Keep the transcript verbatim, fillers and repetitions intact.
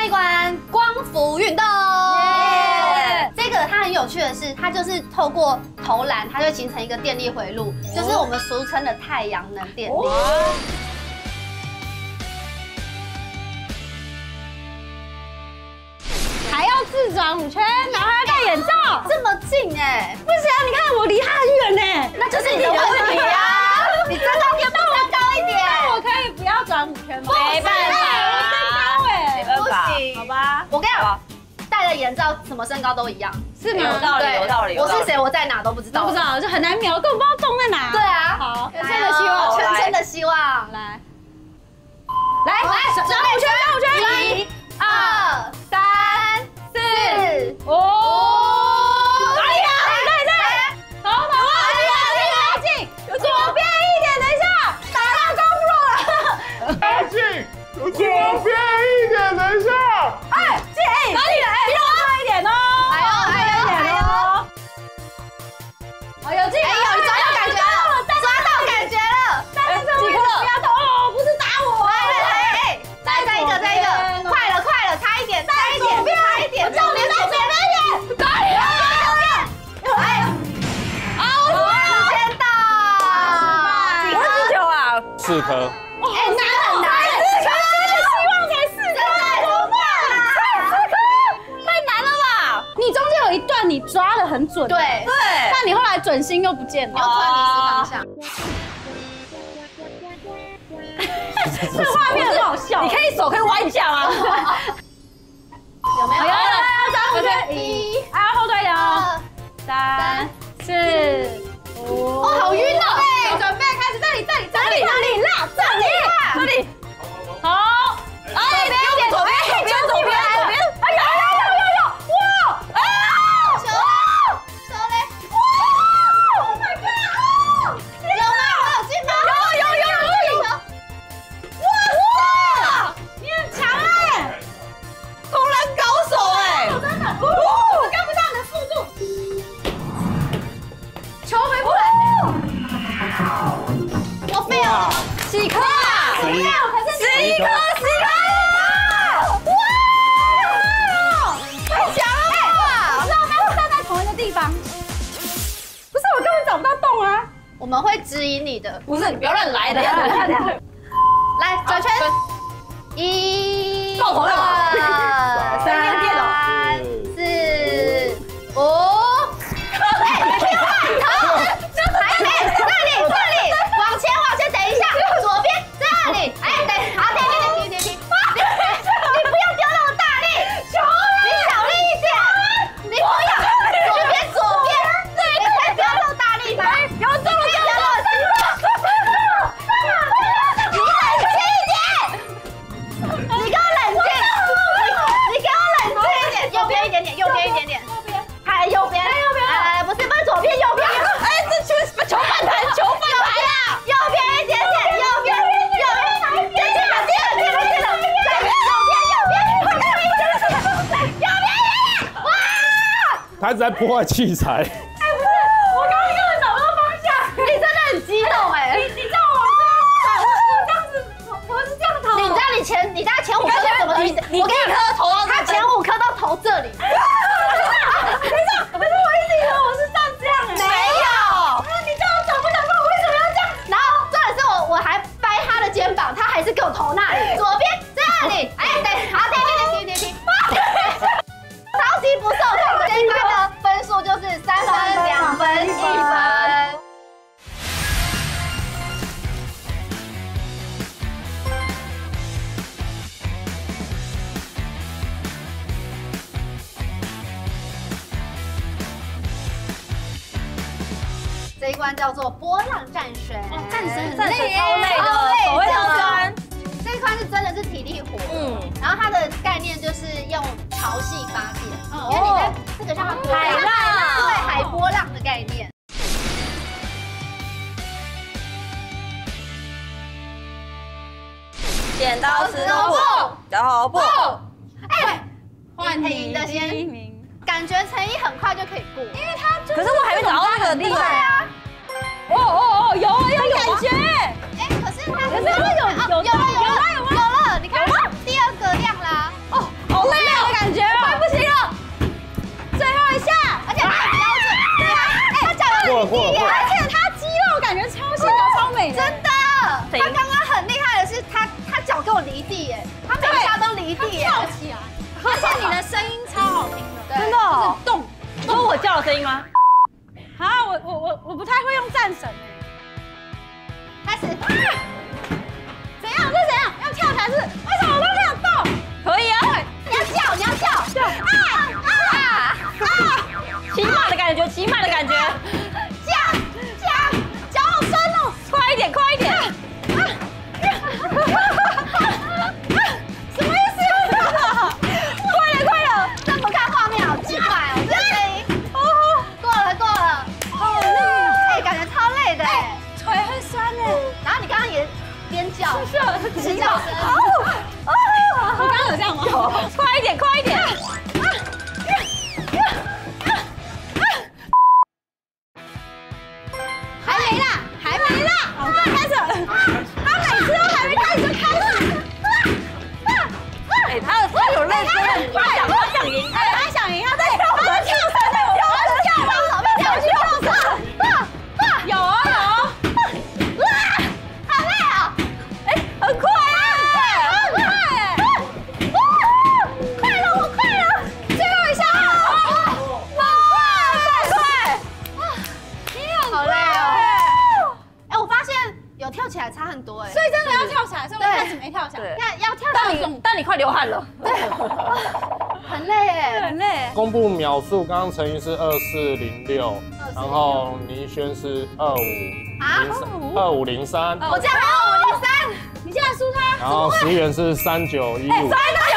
一关光伏运动。这个它很有趣的是，它就是透过投篮，它就形成一个电力回路，就是我们俗称的太阳能电力。 还要自转五圈，然后还要戴眼罩， 这么近哎！ 不行啊，你看我离他很远呢， 那就是你的问题啊！你增高要不要增高一点？ 我可以不要转五圈吗？ 没办法， 增高哎， 没办法，不行，好吧？我跟你讲，戴了眼罩，什么身高都一样， 是吗？ 有道理，有道理。 我是谁，我在哪都不知道， 不知道，就很难瞄，根本不知道洞在哪。 对啊， 好，全身的希望， 全身的希望， 来， 来来，转五圈，转五圈，一、二、三。四哦，哪里啊？哪里在？好，马上拉近，左边一点，等一下，打到公路了。 拉近，左边一点，等一下。 哎，近，哪里来？比我快一点哦。 哎呦，哎呦，哎呦。哦，有近，哎呦，抓到感觉了，抓到感觉了。但是这位不要动哦，不是打我。来来来，来再一个，再一个，快了，快了，差一点，差一点，差一点，重点在左边点，哪里啊？哎，啊，我时间到， 几颗球啊？ 四颗。 哎，难很难， 全身的希望才四颗，怎么办？四颗， 太难了吧？ 你中间有一段你抓得很准， 对对， 但你后来准心又不见了， 你又突然迷失方向。 这画面很好笑。 你可以手可以弯一下吗？ 有没有？ 有了，张五圈， 一， 啊，后退两， 二， 三，四，五。 哦，好晕哦！ 对，准备开始，这里，这里，这里，这里，辣，这里， 这里， 好， 哎，右边，左边，右边，左边，左边， 哎呀，有有有有，哇，啊， 球球嘞！哇 ！Oh my god！ 有吗？我有进吗？ 有有有有有。哇，你很强哎， 投篮高手哎， 真的，我跟不上你的速度，球回不来， 我废了， 几颗啊？ 十一可是十一颗，十一颗， 哇，太强了吧！我知道他会站在同一个地方，不是我根本找不到洞啊。 我们会指引你的。 不是你不要乱来的， 来转圈，一、 爆头了吧二、三、四、五。哎，你别换头，还没，这里这里，往前往前，等一下，左边这里，哎，等，好，停停停停停，你你不要丢那么大力，你小力一点，你不要，左边左边，对，你可以不要那么大力吗？有这么丢那么轻，你冷静一点，你给我冷静，你你给我冷静一点，右边一点点，右边一点点，右边，还右边，右边，来来，不是不是左边，右边， 哎，这球球反弹，球反弹呀！ 右边一点点，右边，右边，接近了，接了，接了，接了，右边，右边，右边，右边，哇！ 他一直在破坏器材。 哎，不是，我刚刚根本找不到方向。 你真的很激动哎！ 你你知道我这样子，我是这样投。 你知道你前你知道前五颗都怎么提？ 你我跟你第一颗投到他前五颗都投这里。 等一下，可是我一直以为我是站这样哎。 没有。 你叫我找不找到，我为什么要这样？ 然后重点是我我还掰他的肩膀，他还是给我投那里，左边这里，哎，等，好，停停停停停，超级不受控的。这一关的分数就是三分、两分、一分。这一关叫做波浪战神，战神战神超累的，手会超酸。 这一关是真的是体力活， 嗯， 然后它的概念就是用潮汐发电，因为你在这个像海浪， 对，海波浪的概念。 剪刀石头布，然后布， 哎， 换你的先，感觉陈毅很快就可以过，因为他可是我还没找到那个地方。 对啊， 哦哦哦，有有感觉。 哎，可是他可是它有有有了有了有了，你看第二个亮啦， 哦哦， 地耶，他每一下都离地耶， 跳起来，而且你的声音超好听的， 真的哦动。 你说我叫的声音吗？ 啊，我我我我不太会用战神哎。 开始。 怎样？这怎样？要跳起来是？为什么我都没有动？ 可以啊， 你要叫，你要叫。叫。啊啊啊！ 骑马的感觉，骑马的感觉。 叫叫叫好深哦！ 快一点，快一点。 什么意思？快了快了！这不看画面好奇怪哦，这声音。哦，过了过了。好累哦！哎，感觉超累的哎， 腿会酸哎。 然后你刚刚也边叫， 是是叫声。 我刚刚有这样吗？ 快一点，快一点。 还没啦，还没啦！ 好，开始。他每次都还没开始就开始。 哎，他他有认真，他想他想赢， 哎，他想赢，他在跳，他在跳绳，在跳绳，跳绳，老妹跳去跳绳。有啊有啊。 哇，好累啊！ 哎，很快啊， 很快哎！ 快了，我快了，最后一下了，好快，快！好累哦！哎，我发现有跳起来差很多哎， 所以真的要跳起来，所以我一开始没跳起来。 看要跳但到你但你快流汗了。 很累哎， 很累。 公布秒数，刚刚陈怡是二四零六，然后倪轩是二五零三，二五零三， 我这样还有五零三， 你现在输他。 然后石原是三九一五。 三九